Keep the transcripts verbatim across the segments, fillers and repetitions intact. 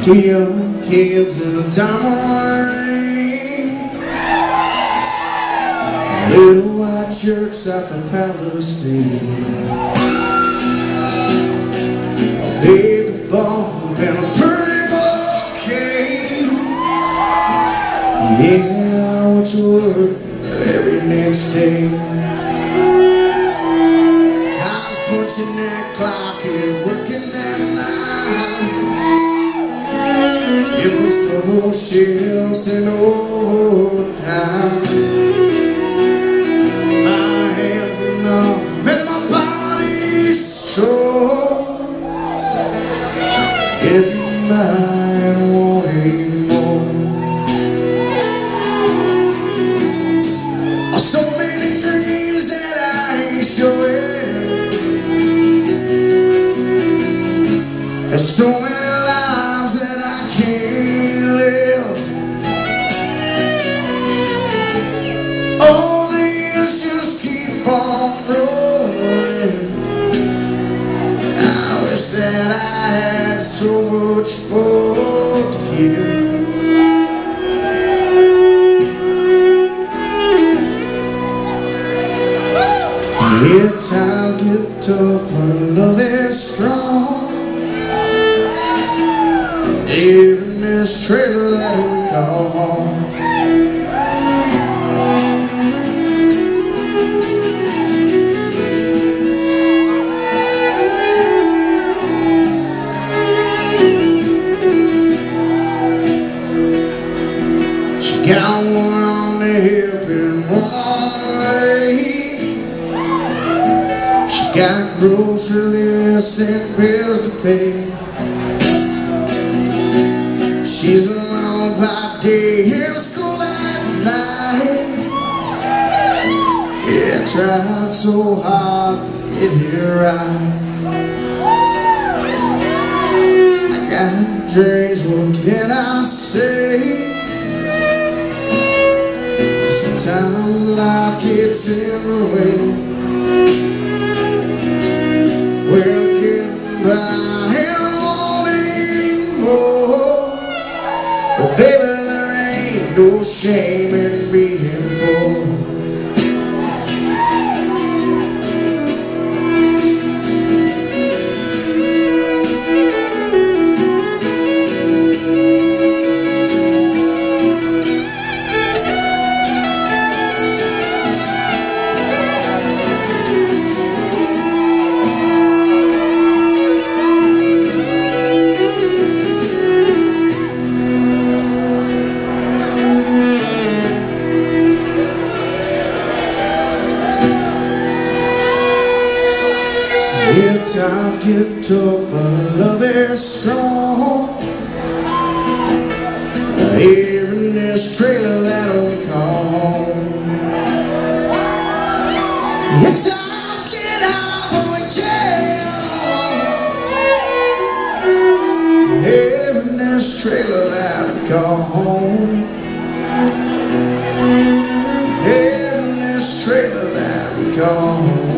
Two young kids in a diamond ring, little white church south of Palestine, a baby bump and a pretty bouquet. Yeah, I went to work every next day. I was punching that clock and working that line. It was double shifts and overtime. My hands are numb and my body's sore. Getting by and wanting more. So many dreams that I ain't showing. There's so many lives that I can't live. All the years just keep on rolling. I wish that I had so much more to give. Yeah, times get tough, but love is strong. Even this trailer that we call home. She got one on the hip and one on the leg. She got grocery lists and bills to pay. She's alone by day, in school at night. Yeah, I tried so hard to get here right. I got dreams, what can I say? Sometimes life gets in the way. We're getting by and wanting more. But baby, there ain't no shame in being poor. Yeah, times get tough, but love is strong. Even this trailer that we call home. Yeah, times get hard, but we can. Even this trailer that we call home. Even this trailer that we call home.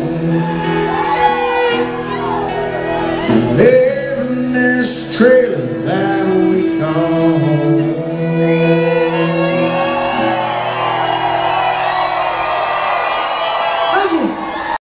Live in this trailer that we call home.